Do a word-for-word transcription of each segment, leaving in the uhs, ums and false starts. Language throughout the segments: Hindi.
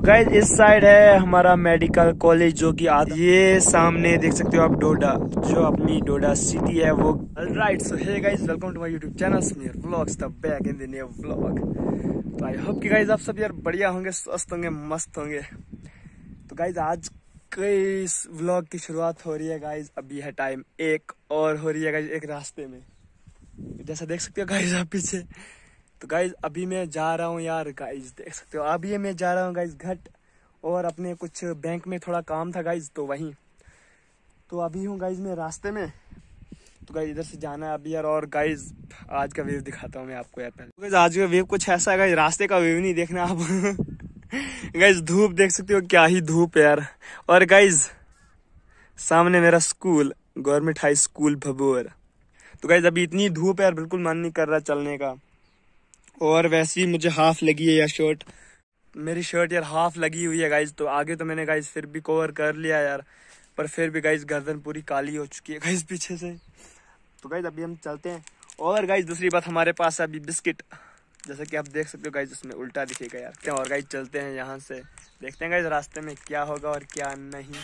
गाइज इस साइड है हमारा मेडिकल कॉलेज, जो कि ये सामने देख सकते हो आप डोडा, जो अपनी डोडा सिटी है वो। Right, so hey guys, welcome to my YouTube channel Sameer vlogs, the back in the new vlog. तो आई होप कि गाइज आप सब यार बढ़िया होंगे, स्वस्थ होंगे, मस्त होंगे। तो गाइज आज कई इस व्लॉग की शुरुआत हो रही है गाइज। अभी है टाइम एक और हो रही है गाइज एक रास्ते में, जैसा देख सकते हो गाइज आप पीछे। तो गाइज अभी मैं जा रहा हूँ यार, गाइज देख सकते हो अभी मैं जा रहा हूँ गाइज घट, और अपने कुछ बैंक में थोड़ा काम था गाइज, तो वहीं तो अभी हूँ गाइज मैं रास्ते में। तो गाइज इधर से जाना है अभी यार। और गाइज आज का व्यू दिखाता हूँ मैं आपको यार। पहले गाइज आज का व्यू कुछ ऐसा है गाइज, रास्ते का व्यू नहीं देखना आप। गाइज धूप देख सकते हो, क्या ही धूप है यार। और गाइज सामने मेरा school, government high school Bhabhor. तो गाइज अभी इतनी धूप है यार, बिल्कुल मन नहीं कर रहा चलने का। और वैसे ही मुझे हाफ लगी है यार शर्ट, मेरी शर्ट यार हाफ लगी हुई है गाइज। तो आगे तो मैंने गाइज फिर भी कवर कर लिया यार, पर फिर भी गाइज गर्दन पूरी काली हो चुकी है गाइज पीछे से। तो गाइज अभी हम चलते हैं। और गाइज दूसरी बात, हमारे पास है अभी बिस्किट, जैसा कि आप देख सकते हो गाइज, उसमें उल्टा दिखेगा यार क्या। और गाइज चलते हैं यहाँ से, देखते हैं गाइज रास्ते में क्या होगा और क्या नहीं।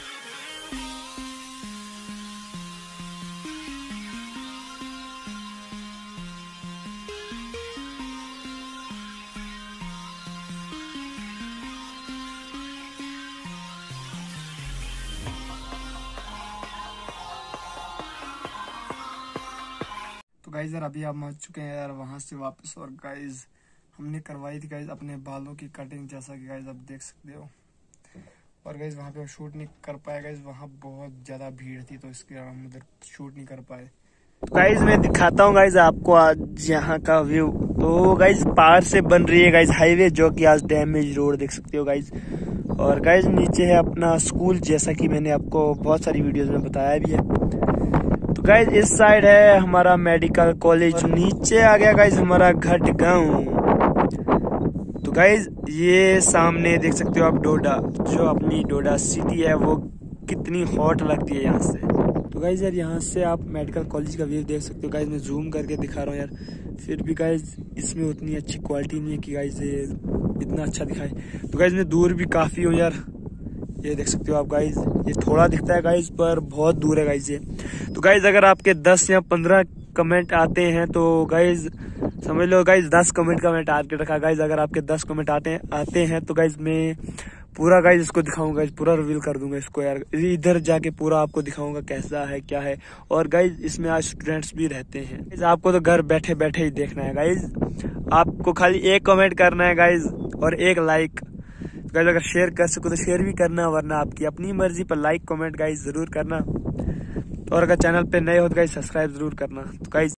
तो गाइज यार अभी आप पहुंच चुके हैं यार वहां से वापस। और गाइज हमने करवाई थी गाइज अपने बालों की कटिंग, जैसा कि गाइज आप देख सकते हो। और गाइज वहां पे हम शूट नहीं कर पाए गाइज, वहां बहुत ज्यादा भीड़ थी, तो इसके हम उधर शूट नहीं कर पाए। तो गाइज मैं दिखाता हूँ गाइज आपको आज यहाँ का व्यू। तो गाइज पार से बन रही है गाइज हाईवे, जो कि आज डैमेज रोड देख सकते हो गाइज। और गाइज नीचे है अपना स्कूल, जैसा कि मैंने आपको बहुत सारी वीडियोज में बताया भी है। तो गाइज इस साइड है हमारा मेडिकल कॉलेज, नीचे आ गया गाइज हमारा घट गांव। तो गाइज ये सामने देख सकते हो आप डोडा, जो अपनी डोडा सिटी है वो कितनी हॉट लगती है यहाँ से। तो गाइज यार यहाँ से आप मेडिकल कॉलेज का व्यू देख सकते हो गाइज, मैं जूम करके दिखा रहा हूँ यार। फिर भी गाइज इसमें उतनी अच्छी क्वालिटी नहीं है कि गाइज ये इतना अच्छा दिखाए। तो गाइज मैं दूर भी काफी हूँ यार, ये देख सकते हो आप गाइज, ये थोड़ा दिखता है गाइज पर बहुत दूर है गाइज ये। तो गाइज अगर आपके दस या पंद्रह कमेंट आते हैं तो गाइज समझ लो गाइज दस कमेंट का मैं टारगेट रखा गाइज। अगर आपके दस कमेंट आते हैं आते हैं तो गाइज मैं पूरा गाइज इसको दिखाऊंगा, पूरा रिवील कर दूंगा इसको यार। इधर जाके पूरा आपको दिखाऊंगा कैसा है क्या है। और गाइज इसमें आज स्टूडेंट्स भी रहते हैं गाइज, आपको तो घर बैठे बैठे ही देखना है गाइज। आपको खाली एक कमेंट करना है गाइज और एक लाइक। गाइज अगर शेयर कर सको तो शेयर भी करना, वरना आपकी अपनी मर्जी पर लाइक कमेंट गाइज जरूर करना। और अगर चैनल पे नए हो तो गाइज सब्सक्राइब जरूर करना। तो गाइज